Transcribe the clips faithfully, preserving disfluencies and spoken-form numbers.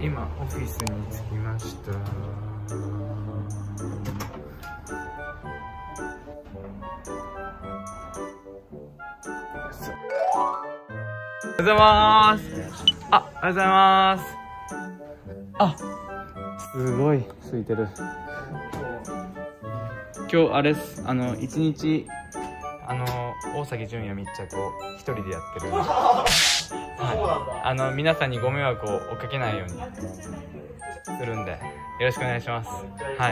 今オフィスに着きました。おはようございます。あ、おはようございます。あ、すごい空いてる。今日あれです。あの一日あの大崎純也密着を一人でやってる。はい、あの皆さんにご迷惑をおかけないようにするんでよろしくお願いします。はい。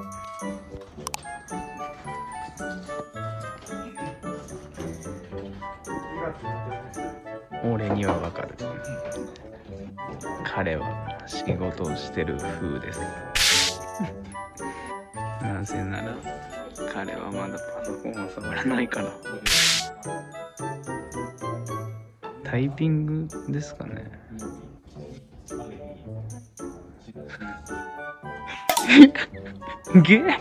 俺にはわかる。彼は仕事をしてる風です。なぜなら彼はまだパソコンを触らないから。タイピングですかね。ゲー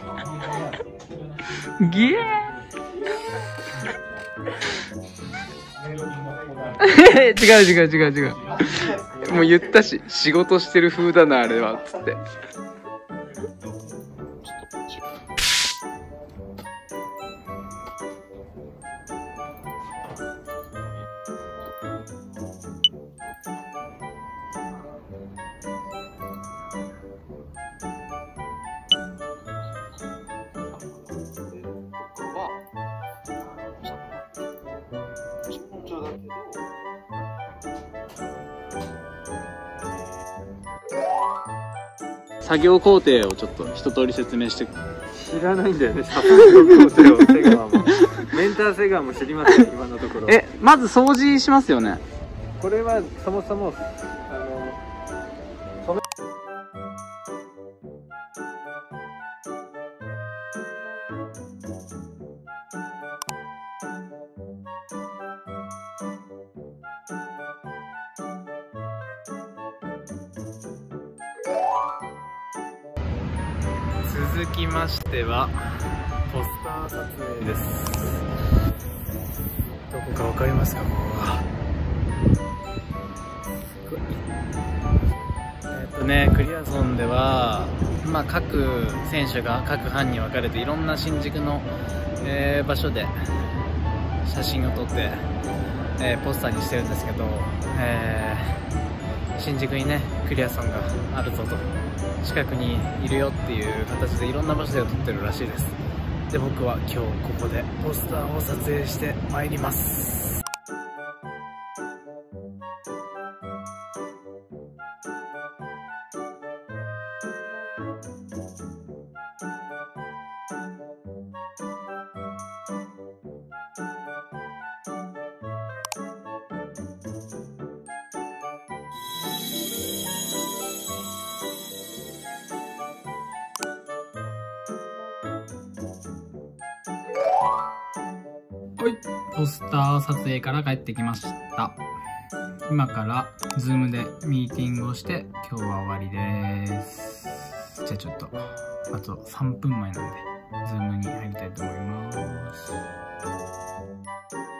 ゲー違う違う違う違う。もう言ったし、仕事してる風だなあれはつって。作業工程をちょっと一通り説明して。 知らないんだよね、作業工程を。セガワもメンターセガワも知りません、今のところ。 え、まず掃除しますよね。 これはそもそもあの止め続きましてはポスター撮影です。どこかわかりますか？えっとね、クリアゾンでは、まあ、各選手が各班に分かれていろんな新宿の、えー、場所で写真を撮って、えー、ポスターにしてるんですけど、えー、新宿にねクリアゾンがあるぞと、近くにいるよっていう形でいろんな場所で撮ってるらしいです。で、僕は今日ここでポスターを撮影してまいります。はい、ポスター撮影から帰ってきました。今からズームでミーティングをして今日は終わりです。じゃあちょっとあとさんぷんまえなんでズームに入りたいと思います。